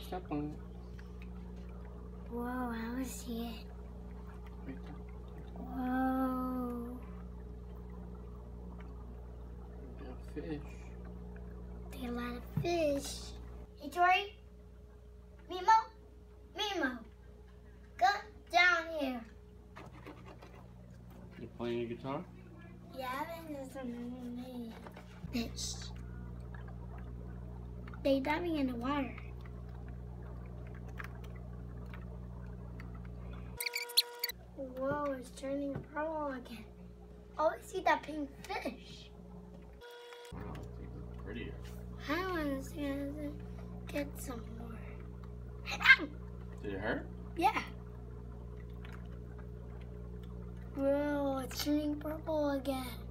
step on it. Whoa, I want to see it. Right there. Whoa. A fish. They a lot of fish. Hey, Tori. Mimo. Come down here. You playing a guitar? Yeah, I think there's some fish. They diving in the water. Whoa, it's turning purple again. Oh, I see that pink fish. Wow, they look prettier. I want to get some more. Did it hurt? Yeah. Whoa, it's turning purple again.